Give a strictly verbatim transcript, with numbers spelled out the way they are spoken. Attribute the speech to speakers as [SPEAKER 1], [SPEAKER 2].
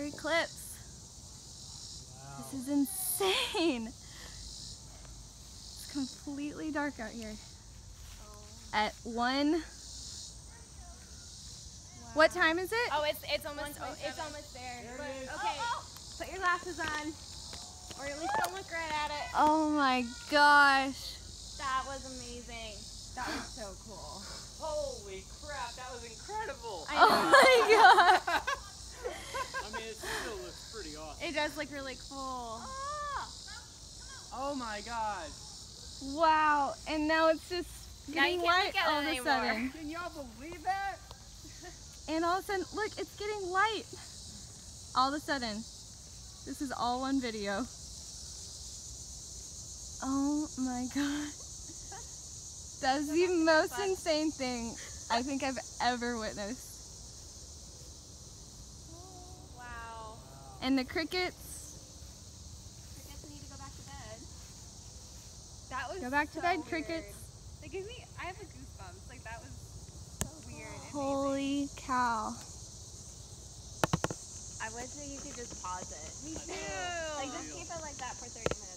[SPEAKER 1] solar eclipse.
[SPEAKER 2] Wow.
[SPEAKER 1] This is insane. It's completely dark out here.
[SPEAKER 3] Oh.
[SPEAKER 1] At one.
[SPEAKER 3] Wow.
[SPEAKER 1] What time is it?
[SPEAKER 3] Oh, it's it's almost oh, it's almost there.
[SPEAKER 2] There
[SPEAKER 3] But,
[SPEAKER 2] it is.
[SPEAKER 3] okay,
[SPEAKER 1] Oh, oh.
[SPEAKER 3] put your glasses on, or at least don't look right at it.
[SPEAKER 1] Oh my gosh.
[SPEAKER 3] That was amazing. That was so cool.
[SPEAKER 2] Holy crap, that was incredible.
[SPEAKER 3] I
[SPEAKER 1] Oh
[SPEAKER 3] know.
[SPEAKER 1] my god.
[SPEAKER 2] I mean, it still looks pretty awesome.
[SPEAKER 3] It does look really cool.
[SPEAKER 2] Oh my god.
[SPEAKER 1] Wow. And now it's just
[SPEAKER 3] Now you
[SPEAKER 1] getting
[SPEAKER 3] can't
[SPEAKER 1] light
[SPEAKER 3] look at
[SPEAKER 1] all
[SPEAKER 3] it
[SPEAKER 1] of a
[SPEAKER 3] anymore.
[SPEAKER 1] sudden.
[SPEAKER 2] Can y'all believe that?
[SPEAKER 1] And all of a sudden, look, it's getting light. All of a sudden. This is all one video. Oh my god. That's the most
[SPEAKER 3] fun.
[SPEAKER 1] insane thing I think I've ever witnessed.
[SPEAKER 3] Wow.
[SPEAKER 1] And the crickets.
[SPEAKER 3] Crickets need to go back to bed. That was
[SPEAKER 1] Go back to
[SPEAKER 3] so
[SPEAKER 1] bed,
[SPEAKER 3] weird.
[SPEAKER 1] crickets.
[SPEAKER 3] That gives me, I have the goosebumps. Like that was so weird. and amazing.
[SPEAKER 1] Holy cow.
[SPEAKER 3] I wish that you could just pause it.
[SPEAKER 2] Me
[SPEAKER 3] too. Like just keep it like that for thirty minutes.